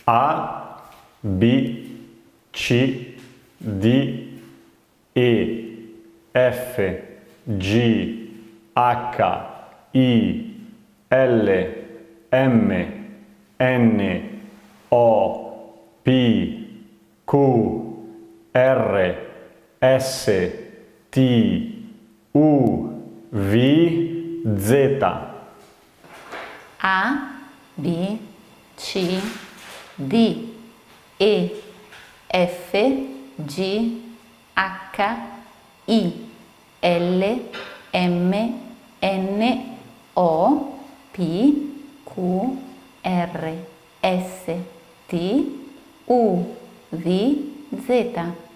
A, B, C, D, E, F, G, H, I, L, M, N, O, P, Q, R, S, T, U, V, Z. A, B, C, D, E, F, G, H, I, L, M, N, O, P, Q, R, S, T, U, V, Z.